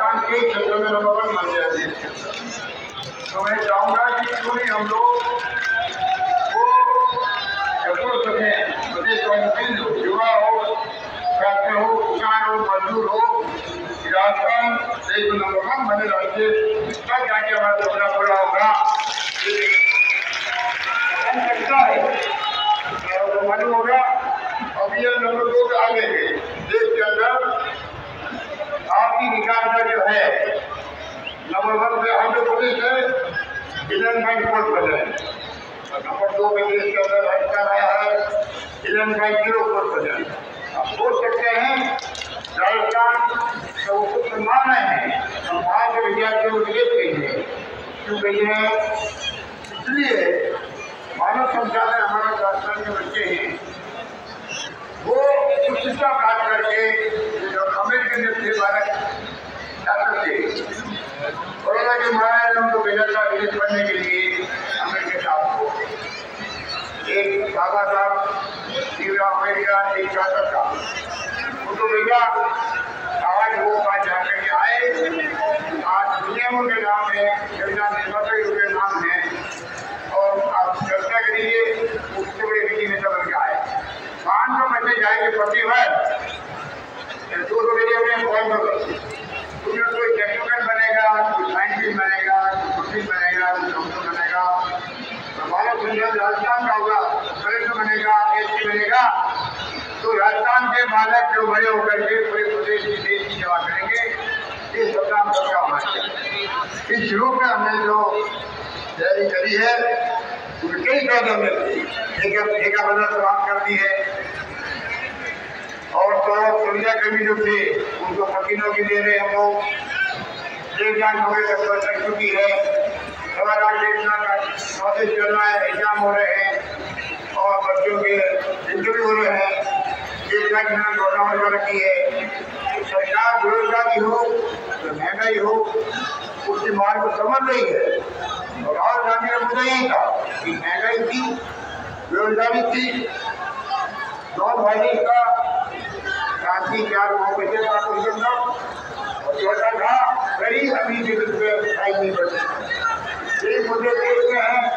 राजस्थान के क्षेत्र में नंबर 1 बन गया देश के अंदर। तो मैं चाहूँगा कि क्यों नहीं हम लोग वो एफर्ट करें, प्रदेश का युवा हो, छात्र हो, किसान हो, मजदूर हो, राजस्थान देश में नंबर 1 बने राज्य तक जाके हमारा सपना पूरा होगा। सकता है मालूम होगा। अभी ये नंबर 2 पे आ गए हैं देश के अंदर। आपकी विकास का जो है नंबर 1 पे आंध्र प्रदेश है, 11.4 परसेंट। नंबर 2 पे देश के अंदर राजस्थान आया है 11.04%। आप सोच सकते हैं राजस्थान तो कुछ सम्मान है, सम्मान के विद्यार्थियों को विदेश भेजे क्यों भेजे हैं? इसलिए मानव संसाधन हमारे राजस्थान के बच्चे हैं, वो शिक्षा प्राप्त करके जो अमेरिकन थे भारत छात्र थे, कोरोना के महाराज उनको भेजा था विदेश पढ़ने के लिए अमेरिका साहब को। एक बाबा साहब अमेरिका एक छात्र था, उनको भेजा। आज वो बात जाकर के आए। आज दुनिया के नाम है, रुपये नाम है, और आप चर्चा करिए उससे बड़े विधि नेता बन के आए। 500 बच्चे जाएंगे प्रति वर्ष, 200 बजे में कॉल कर उसमें कोई टेक्निकल बनेगा, कोई साइंटिस्ट बनेगा, कोई पुलिस बनेगा, कोई डॉक्टर बनेगा, मानव संसाधन राजस्थान का होगा, कलेक्टर बनेगा, एसपी बनेगा। तो राजस्थान के बालक जो बड़े होकर के पूरे प्रदेश की देश की सेवा करेंगे, ये सपना हम सबका होना चाहिए। इस रूप में हमने जो तैयारी करी है कई कदम में ठेका बदल समाप्त कर दी है, और तो सुविधा कर्मी जो थे उनको मशीनों की दे रहे हम लोग। 1 लाख नौकरी तक लग चुकी है, 1.25 लाख नौकरी चल रहा है, एग्जाम हो रहे हैं और बच्चों के इंटरव्यू हो रहे हैं। 1 लाख गवर्नमेंट रखी है। सरकार बेरोजगारी हो, महंगाई हो, उसकी मार को समझ रही है। और राहुल गांधी का मुद्दा यही था कि महंगाई थी, बेरोजगारी थी, नॉन वायलेंस का क्रांति 4 पैसे का परिवर्तन था, और छोटा था गरीब अमीर के बीच में नहीं बढ़ती। ये मुद्दे देश में हैं,